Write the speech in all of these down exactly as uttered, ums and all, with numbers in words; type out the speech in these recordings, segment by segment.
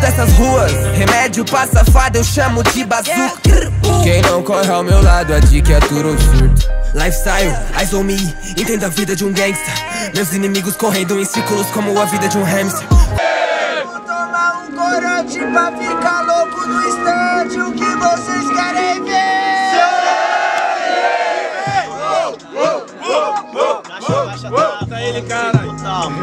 nessas ruas. Remédio pra safado eu chamo de bazuca. Quem não corre ao meu lado, a dica é duro ou surto. Lifestyle, eyes on me, entenda a vida de um gangsta. Meus inimigos correndo em círculos como a vida de um hamster. Vou tomar um corante pra ficar louco no estádio. O que vocês querem ver? Mata ele, caralho.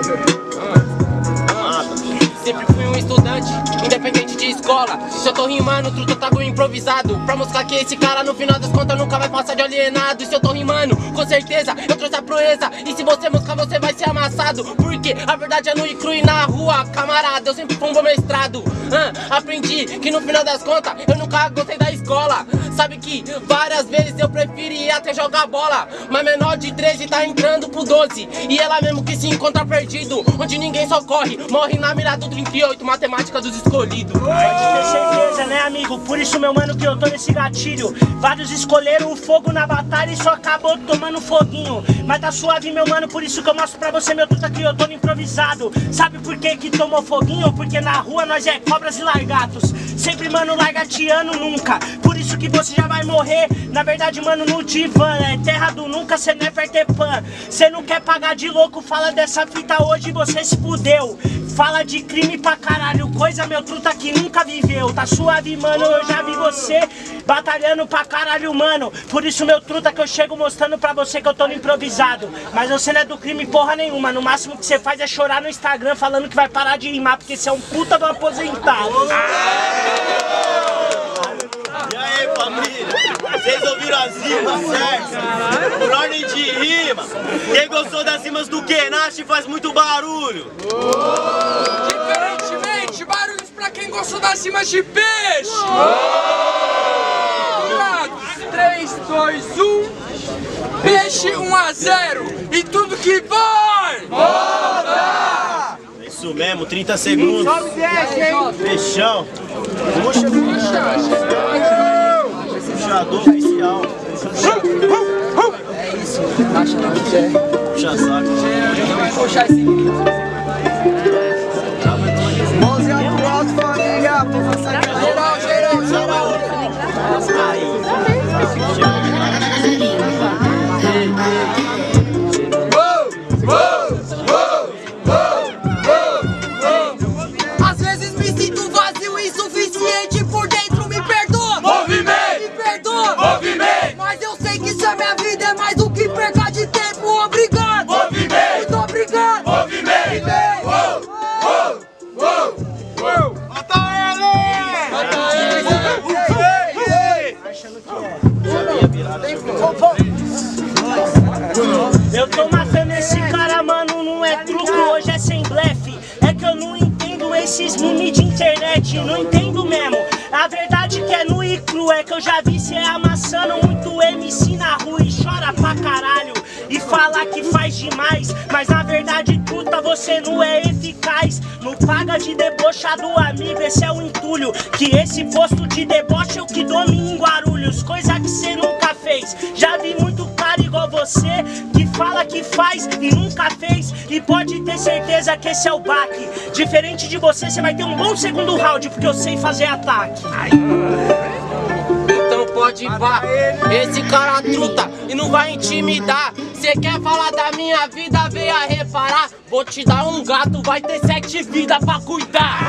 Sempre fui um estudante, independente de escola. Se eu tô rimando, truta tá com improvisado. Pra mostrar que esse cara no final das contas nunca vai passar de alienado. E se eu tô rimando, com certeza eu trouxe a proeza. E se você moscar, você vai ser amassado. Porque a verdade é nu e cru e na rua, camarada, eu sempre fui um bom mestrado. ah, Aprendi que no final das contas eu nunca gostei da escola. Sabe que várias vezes eu preferi até jogar bola. Mas menor de treze tá entrando pro doze. E ela mesmo que se encontra perdido, onde ninguém socorre, morre na mira do trinta e oito, matemática dos escolhidos. Pode ter certeza, né, amigo? Por isso, meu mano, que eu tô nesse gatilho. Vários escolheram o fogo na batalha e só acabou tomando foguinho. Mas tá suave, meu mano, por isso que eu mostro pra você, meu truta, que eu tô no improvisado. Sabe por que que tomou foguinho? Porque na rua nós é cobras e largatos. Sempre, mano, largatiano nunca. Por isso que você já vai morrer. Na verdade, mano, no divã é terra do nunca, cê não é Peter Pan. Cê não quer pagar de louco, fala dessa fita hoje, você se fudeu. Fala de crime pra caralho, coisa, meu truta, que nunca viveu. Tá suave, mano, eu já vi você batalhando pra caralho, mano. Por isso, meu truta, que eu chego mostrando pra você que eu tô no improvisado. Mas você não é do crime porra nenhuma. No máximo que você faz é chorar no Instagram falando que vai parar de rimar, porque você é um puta do aposentado. E aí, família? Vocês ouviram as rimas, certo? Por ordem de rima. Quem gostou das rimas do Kenashi faz muito barulho. Diferentemente, barulhos pra quem gostou das rimas de peixe. três, dois, um. Peixe um a zero. E tudo que vai volta! É isso mesmo, trinta segundos. Sobe dez, hein? Peixão. Puxa, puxador oficial. É isso, acho que é. Puxa saco. Puxar esse Mãozinha pro alto, família. geral, geral, geral. Às vezes me sinto vazio e insuficiente por dentro, me perdoa. Movimento, Me perdoa. movimento, Mas eu sei que se a minha vida é mais do que perca de tempo. Obrigado. movimento, Muito obrigado. movimento. Uou, uou, uou, uou. Mata ele! Mata ele! Eu tô matando esse cara, mano, não é truco, hoje é sem blefe. É que eu não entendo esses memes de internet, não entendo mesmo. A verdade que é nu e cru, é que eu já vi cê amassando muito M C na rua e chora pra caralho. E fala que faz demais, mas na verdade, truta, você não é eficaz. Não paga de debochado, amigo, esse é o entulho. Que esse posto de deboche eu que domino em Guarulhos, coisa que cê nunca fez. Já vi muito cara igual você, que fala que faz e nunca fez. E pode ter certeza que esse é o baque. Diferente de você, você vai ter um bom segundo round, porque eu sei fazer ataque. Ai. Então pode vá, esse cara truta e não vai intimidar. Cê quer falar da minha vida, venha reparar. Vou te dar um gato, vai ter sete vidas pra cuidar.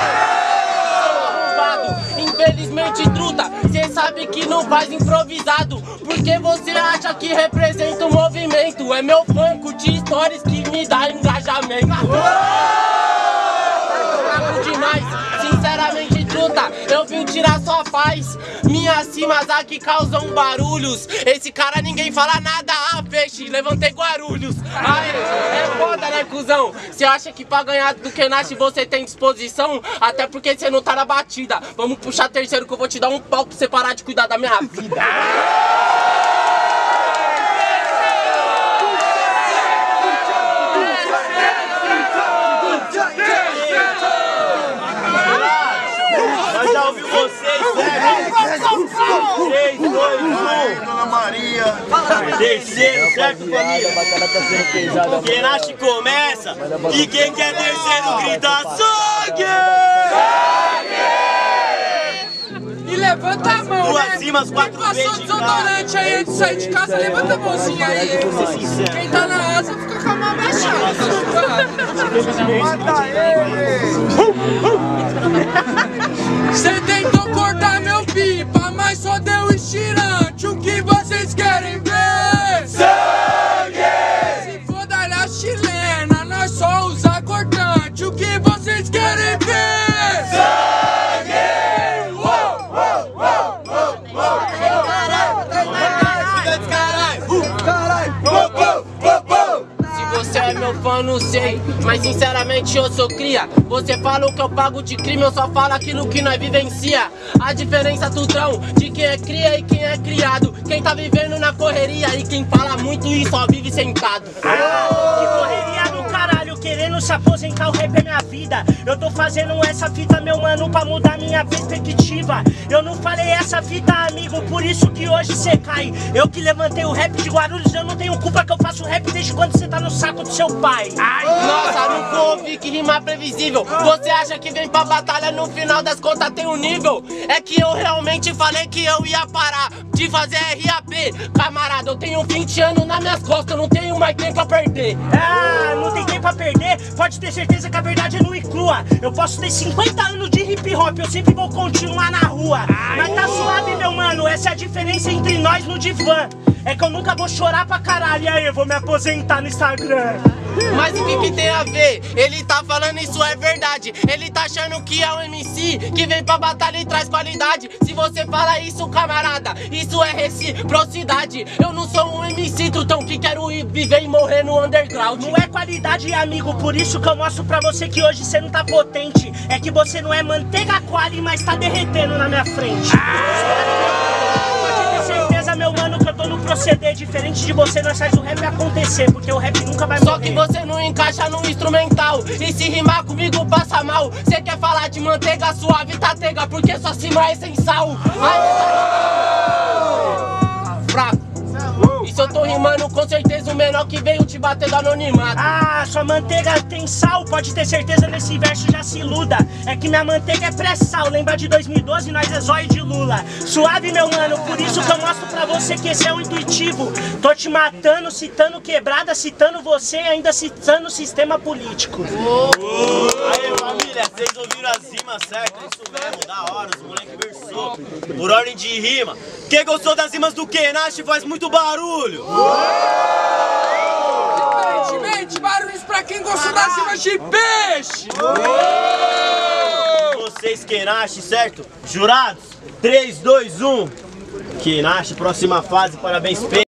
Infelizmente, truta, cê sabe que não faz improvisado, porque você acha que representa o movimento. É meu banco de histórias que me dá engajamento. Fraco demais, sinceramente, truta, eu vim tirar sua paz. Minhas rimas aqui causam barulhos. Esse cara ninguém fala nada, ah, peixe, levantei Guarulhos. Aê, é foda, né, cuzão? Cê acha que pra ganhar do Kenashi você tem disposição? Até porque cê não tá na batida. Vamos puxar terceiro que eu vou te dar um pau pra você parar de cuidar da minha vida. Mas já ouviu vocês, sério? três, dois, um. Dona Maria. Terceiro, certo, família? Kenashi começa e quem quer terceiro grita sangue! levanta a mão, Duas né? rimas, quatro Quem vezes passou de desodorante aí antes de sair de casa, levanta a mãozinha aí. Quem tá na asa fica com a mão abaixada. Mata ele! Cê tentou cortar meu pipa, mas só deu estirante. O que vocês querem ver? Sangue! Se for dar a chilena, nós só usa cortante. O que vocês querem ver? Sangue! Uou, uou, uou, uou, uou. Caralho! Uou, uou, uou, uou. Se você é meu fã, não sei, mas sinceramente eu sou cria. Você fala o que eu pago de crime, eu só falo aquilo que nós vivencia. A diferença, tudrão, de quem é cria e quem é criado. Quem tá vivendo na correria e quem fala muito e só vive sentado. Ah, que correria do caralho, querendo se aposentar, o rap é minha vida. Eu tô fazendo essa fita, meu mano, pra mudar minha perspectiva. Eu não falei essa fita, amigo, por isso que hoje cê cai. Eu que levantei o rap de Guarulhos, eu não tenho culpa que eu faço rap desde quando cê tá no saco do seu pai. Ai, nossa, nunca ouvi que rima previsível. Você acha que vem pra batalha, no final das contas tem um nível. É que eu realmente falei que eu ia parar de fazer R A P. Camarada, eu tenho vinte anos nas minhas costas, eu não tenho mais tempo a perder. Ah, não tem tempo a perder, pode ter certeza que a verdade é nua e crua. Eu posso ter cinquenta anos de hip hop, eu sempre vou continuar na rua. Mas tá suave, meu mano, essa é a diferença entre nós no divã. É que eu nunca vou chorar pra caralho, e aí eu vou me aposentar no Instagram. Mas o que que tem a ver? Ele tá falando isso é verdade. Ele tá achando que é um M C que vem pra batalha e traz qualidade. Se você fala isso, camarada, isso é reciprocidade. Eu não sou um M C, trutão, que quero ir viver e morrer no underground. Não é qualidade, amigo, por isso que eu mostro pra você que hoje você não tá potente. É que você não é manteiga quali, mas tá derretendo na minha frente. Pode ter certeza, meu mano, que eu tô no proceder. Diferente de você, nós faz o rap acontecer, porque o rap nunca vai morrer. Só que você não encaixa no instrumental, e se rimar comigo passa mal. Cê quer falar de manteiga suave, tá tega, porque sua cima é sem sal. Aí, fraco. E se eu tô rimando, com certeza o menor que veio te bater do anonimato. Ah, sua manteiga tem sal, pode ter certeza nesse verso já se iluda. É que minha manteiga é pré-sal, lembra de dois mil e doze, nós é zóio de Lula. Suave, meu mano, por isso que eu mostro pra você que esse é o intuitivo. Tô te matando, citando quebrada, citando você e ainda citando o sistema político. Aí, família, vocês ouviram as rimas certas? É isso mesmo, da hora, os moleque versou. Por ordem de rima. Quem gostou das rimas do Kenashi faz muito barulho. Diferentemente, barulhos pra quem gosta das rimas de peixe. Vocês, Kenashi, certo? Jurados? três, dois, um. Kenashi, próxima fase, parabéns, peixe.